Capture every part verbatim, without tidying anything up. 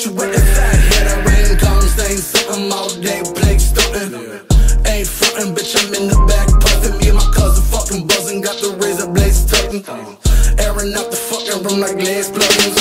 you with the fat head. I rain comes, ain't something all day, Blake stuntin'. Ain't frontin', bitch, I'm in the back puffin'. Me and my cousin fucking buzzin', got the razor blades tuckin'. Airing out the fucking room like glass plugins.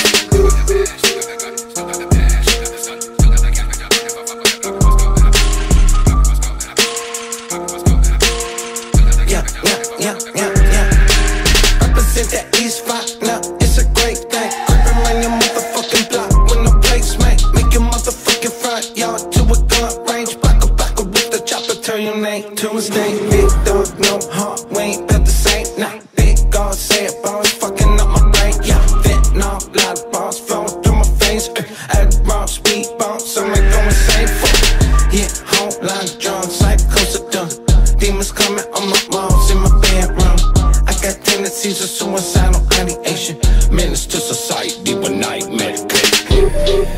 Yeah, yeah, yeah, yeah, yeah. Represent that East Rock, now it's a great thing. Creepin' around your motherfucking block with no placemate. Make your motherfucking front yard to a gun range. Baka baka with the chopper, turn your name to a stain. Big dog, no heart, we ain't built the same. Nah, big God say it, bro, it's fucking up my brain. Yeah, fentanyl, lot of balls flowing through my veins. Uh, Adderall, speed bumps, so I go insane. Yeah, whole line of drugs, like close to done. Demons coming on my walls in my bedroom. I got tendencies of suicidal ideation. Menace to society with night medication.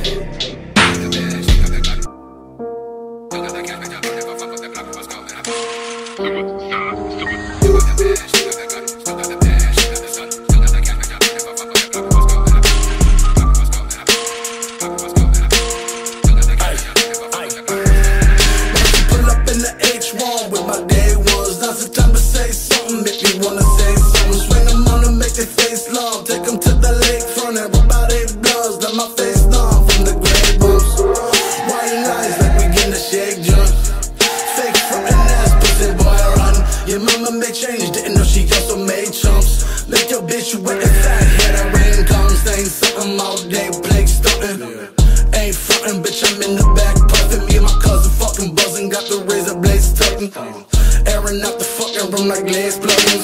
Pull up in the H one with my day ones. Now's the time to say something, make me wanna say something. Swing them on and make their face long. Take them to the lakefront, everybody bloods. Let my face numb from the grave bumps. White lines like we get the shake jump. Fake from an ass, pussy boy run. Your mama made change, didn't know she also made chumps. Make your bitch with the fat head. I rain comes, ain't something all day, Blake stuntin'. Ain't frontin', bitch, I'm in the back puffin'. Me and my cousin fucking buzzin', got the razor blades tuckin'. Airing out the fucking room like glass plugins.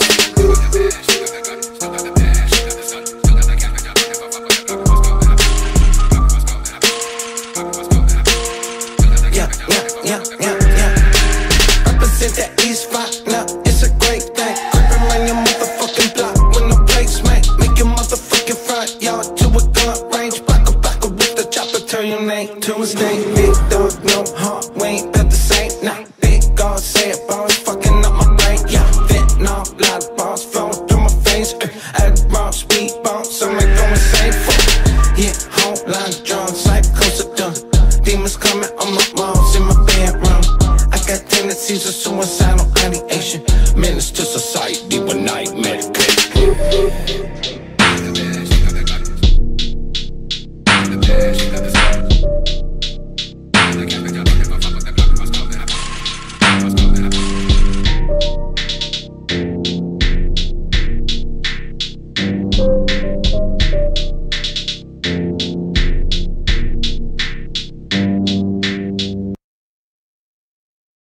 Yeah, yeah, yeah, yeah, yeah. Represent that East Rock, now it's a great thing. Creepin' around your motherfucking block with no placemate. Make your motherfucking front yard to a gun range. Baka baka with the chopper, turn your name to a stain. Big dog, no heart, we ain't built the same. Nah.